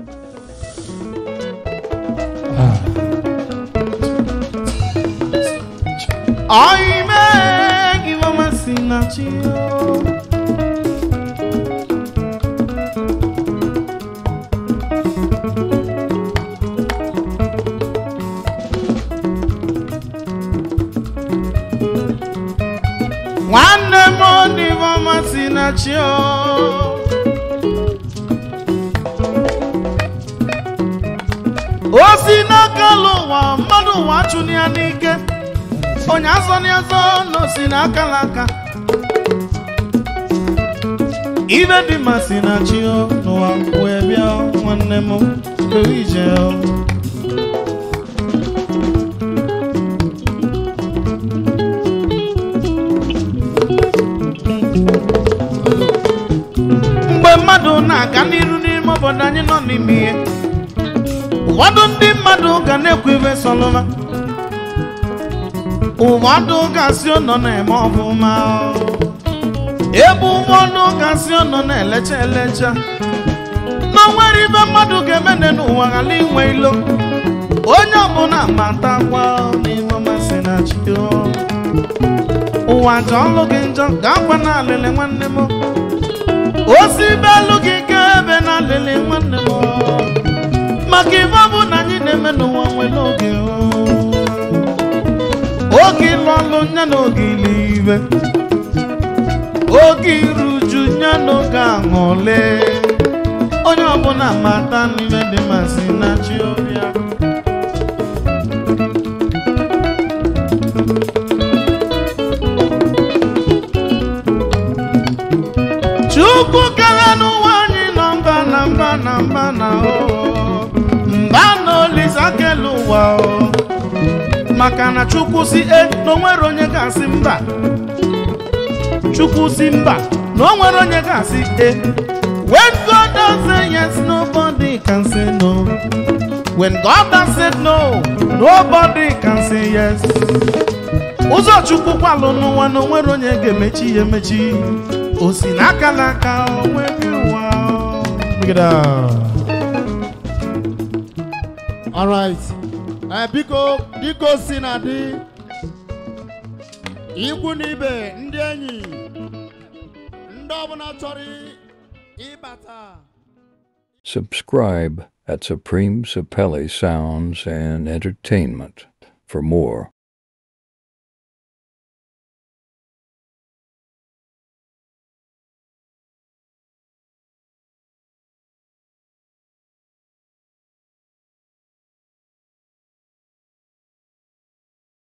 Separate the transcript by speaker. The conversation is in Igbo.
Speaker 1: Oime Ivama Sinachio. One more Ivama Sinachio. Osinakalo madu wachuni anike. Onyazo no sinakalaka. Even the masinachio no webia wanemo kewije. Mgbe mmadụ na-aga n'iru n'ime obodo anyị nọ n'ime ihe. Ụfọdụ ndị mmadụ ga na-ekwu ibe Solomon. Ụfọdụ gasị nọ na-eme ọfụma. Ebe ụfọdụ gasị nọ na-elecha elecha. Na nwere ibe mmadụ ga-eme n'ụwa ghara inwe ilo. Onye ọbụla matakwa n'ime masị na chi. Ụwa jọlụ gị njọ ga-akwa na alele nwanne m. Osi belu gị ka ebe na alele nwanne m. Maka ife ọ bụ na anyị na-eme n'ụwa nwere oge. Oge lọlụ nya n'oge ilibe. Oge iruju nya n'oge aṅụle. Onye ọbụla mata n'ibe dị masị na chi ọbịa. Chukwu kere n'ụwa anyị nọ mba na mba na olisa kele ụwa o. Maka na Chukwu si no nwere onye ga-asị mba. Chukwu si mba no nwere onye ga-asị When God does say yes, nobody can say no. When God has said no, nobody can say yes. Ụzọ Chukwu kwalụ n'ụwa no nwere onye ga-emechi ya emechi. O si n'aka n'aka o nweghị ụwa.
Speaker 2: All right. Biko sinadi ikwu n'ibe ndị enyi ndị ọbụla chọrọ ịbata.
Speaker 3: Subscribe at Supreme Sapelli Sounds and Entertainment for more.